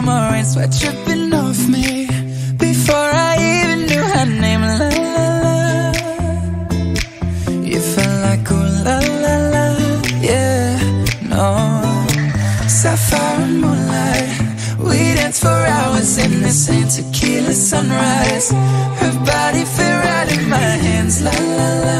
summer rain, sweat dripping off me before I even knew her name. La la la, you felt like ooh la la la, yeah, no. Sapphire and moonlight, we danced for hours in the same tequila sunrise. Her body fit right in my hands, la la la.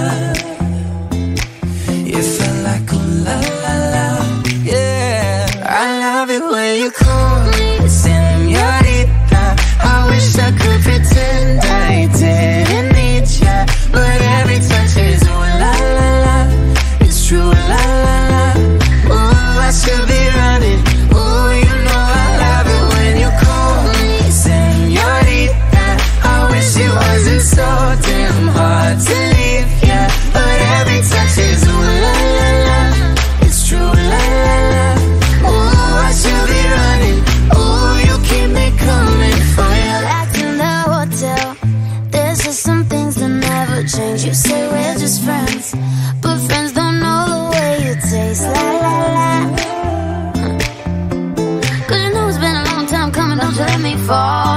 You felt like ooh la la la, yeah. I love it when you call me señorita. I wish I could pretend I didn't need ya, but every touch is ooh la la la. It's true, la la la. Ooh, I should be running. Ooh, you know I love it when you call me señorita. I wish it wasn't so damn hard to leave ya, but every touch is ooh la la la. It's true, la la la. Ooh, I should be running. Ooh, you keep me coming for you. Back in the hotel, there's just some things that never change. You say we're just friends, but friends don't know the way you taste. La la la. Cause you know it's been a long time coming, don't you let me fall.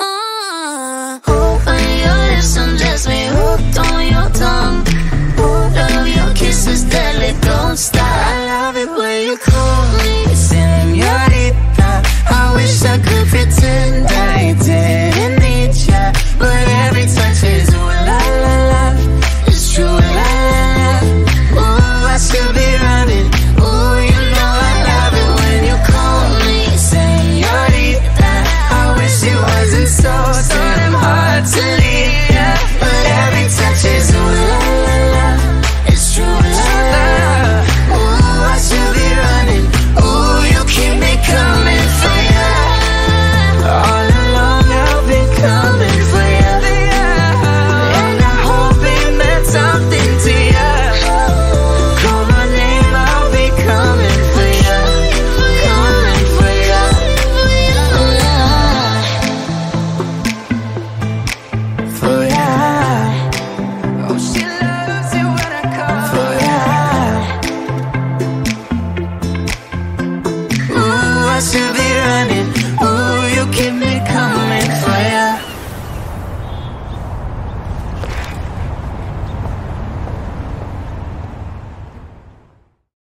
Open your lips and just me hooked on your tongue. Love your kisses deadly, don't stop. I love it when you call me señorita. I wish I could pretend I didn't need ya, but every touch is ooh la la la. It's true, la la la. Ooh, I should be running. Ooh, you know I love it when you call me señorita. I wish it wasn't so damn hard to leave ya, but every touch is ooh la la la. It's true, la la la. Ooh, I should be running. Ooh, you keep me coming for ya. All along I've been coming for ya, and I hope it meant something to ya. Call my name, I'll be coming for ya, coming for ya. For ya. Oh, she loves it when I call for ya. Ooh, I should be running.